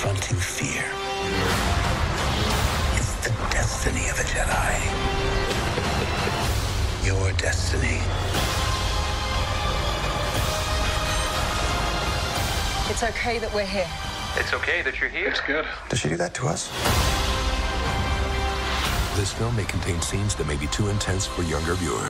confronting fear. It's the destiny of a Jedi. Your destiny. It's okay that we're here. It's okay that you're here. It's good. Did she do that to us? This film may contain scenes that may be too intense for younger viewers.